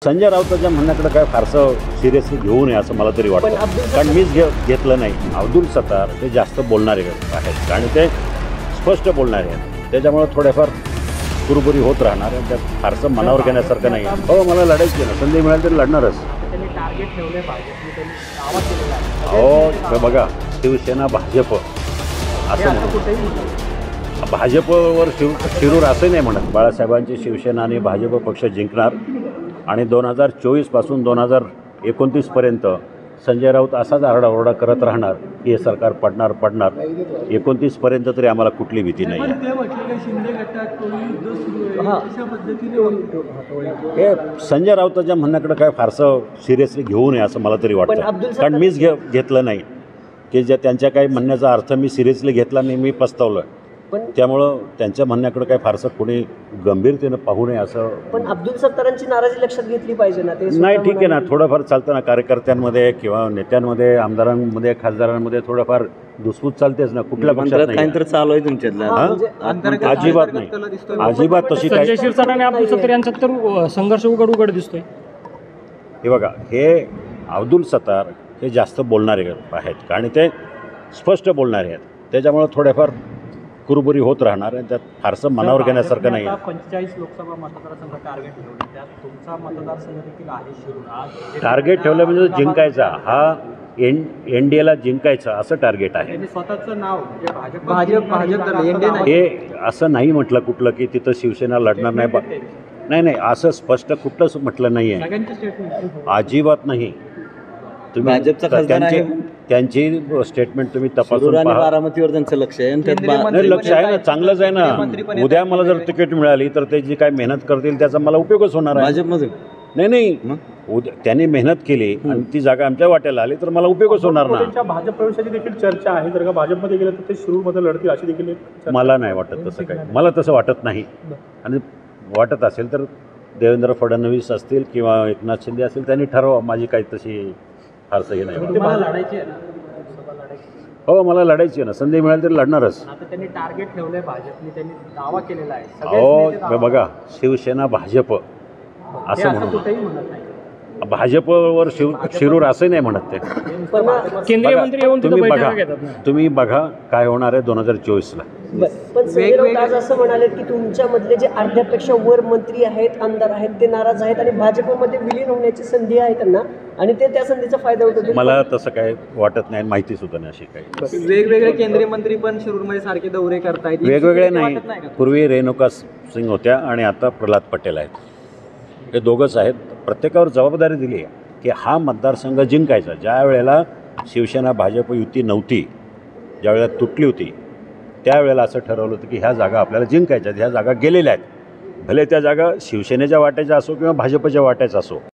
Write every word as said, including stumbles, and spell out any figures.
संजय राऊतांच्या म्हणण्याकडे काय फारसं सिरियसली घेऊ नये असं मला तरी वाटतं. कारण मीच घे घेतलं नाही. अब्दुल सत्तार ते जास्त बोलणारे आहेत आणि ते स्पष्ट बोलणारे आहेत. त्याच्यामुळे थोड्याफार कुरबुरी होत राहणार आणि त्यात फारसं मनावर घेण्यासारखं नाही. हो, मला लढायची ना, संधी मिळाली तरी लढणारच. हो, बघा, शिवसेना भाजप असं म्हणून भाजपवर शिव शिरूर असं नाही म्हणत. बाळासाहेबांची शिवसेना आणि भाजप पक्ष जिंकणार आणि दोन हजार चोवीसपासून दोन हजार एकोणतीसपर्यंत संजय राऊत असाच आरडाओरडा करत राहणार की हे सरकार पडणार पडणार एकोणतीसपर्यंत तरी आम्हाला कुठली भीती नाही. हे संजय राऊतांच्या म्हणण्याकडे काय फारसं सिरियसली घेऊ नये असं मला तरी वाटतं. कारण मीच घे घेतलं नाही की ज्या त्यांच्या काही म्हणण्याचा अर्थ मी सिरियसली घेतला नाही, मी पस्तावलो. पण त्यामुळं त्यांच्या म्हणण्याकडे काय फारसं कोणी गंभीरतेनं पाहू नये असं. पण अब्दुल सत्तारांची नाराजी लक्षात घेतली पाहिजे ना. ते नाही, ठीक आहे ना, थोडंफार चालतं ना. कार्यकर्त्यांमध्ये किंवा नेत्यांमध्ये, आमदारांमध्ये, खासदारांमध्ये थोडंफार दुसपूत चालतेच ना. कुठल्या पक्षात काहीतरी चालू आहे तुमच्यातलं? अजिबात नाही, अजिबात तशी काही. संजय शिरसाट आणि अब्दुल सत्तार यांच्यात तर संघर्ष उघड उघड दिसतोय. हे बघा, हे अब्दुल सत्तार हे जास्त बोलणारे आहेत आणि ते स्पष्ट बोलणारे आहेत. त्याच्यामुळे थोड्याफार कुरबुरी होत राहणार आणि त्यात फारसं मनावर घेण्यासारखं नाही. पंचेचाळीस लोकसभा मतदारसंघ टार्गेट ठेवले, त्यात तुमचा मतदारसंघ देखील आहे शिरूर. टार्गेट ठेवलं म्हणजे जिंकायचा, हा एन एन डी एला जिंकायचं असं टार्गेट आहे. स्वतःचं नाव भाजप भाजप भाजप हे असं नाही म्हटलं कुठलं की तिथं शिवसेना लढणार नाही. बा नाही नाही, असं स्पष्ट कुठलंच म्हटलं नाही आहे, अजिबात नाही. तुम्ही त्यांची त्यांची स्टेटमेंट तुम्ही तपासून पहा. बारामतीवर त्यांचं लक्ष आहे. नाही, लक्ष आहे ना, चांगलंच आहे ना. उद्या मला जर तिकीट मिळाली तर ते जी काय मेहनत करतील त्याचा मला उपयोगच होणार आहे. भाजपमध्ये नाही नाही, उद्या त्यांनी मेहनत केली आणि ती जागा आमच्या वाट्याला आली तर मला उपयोगच होणार ना. भाजप प्रवेशाची देखील चर्चा आहे. जर का भाजपमध्ये गेलं तर ते शिरूरमध्ये लढतील अशी देखील मला नाही वाटत तसं काही. मला तसं वाटत नाही. आणि वाटत असेल तर देवेंद्र फडणवीस असतील किंवा एकनाथ शिंदे असतील त्यांनी ठरवा. माझी काही तशी फारसं हे नाही. हो, मला लढायची आहे ना, संधी मिळाली तरी लढणारच. त्यांनी टार्गेट ठेवलंय भाजपने, त्यांनी दावा केलेला आहे. हो, बघा, शिवसेना भाजप असं म्हणून भाजपवर शिव शिरूर असं नाही म्हणत ते. केंद्रीय मंत्री येऊन तुम्ही बघा तुम्ही बघा काय होणार आहे दोन हजार चोवीसला. पण संजय राऊत आज असं म्हणाले की तुमच्यामधले जे अर्ध्यापेक्षा वर मंत्री आहेत, आमदार आहेत, ते नाराज आहेत आणि भाजपमध्ये विलीन होण्याची संधी आहे त्यांना आणि ते त्या संधीचा फायदा होतो. मला तसं काय वाटत नाही, माहिती सुद्धा नाही अशी काही. वेगवेगळे केंद्रीय मंत्री पण शिरूरमध्ये सारखे दौरे करतायत. वेगवेगळे नाही, पूर्वी रेणुका सिंग होत्या आणि आता प्रल्हाद पटेल आहेत. हे दोघंच आहेत. प्रत्येकावर जबाबदारी दिली आहे की हा मतदारसंघ जिंकायचा. ज्या वेळेला शिवसेना भाजप युती नव्हती, ज्या वेळेला तुटली होती, त्यावेळेला असं ठरवलं होतं की ह्या जागा आपल्याला जिंकायच्या. ह्या जागा गेलेल्या आहेत, भले त्या जागा शिवसेनेच्या वाट्याच्या असो किंवा भाजपच्या वाट्याच्या असो.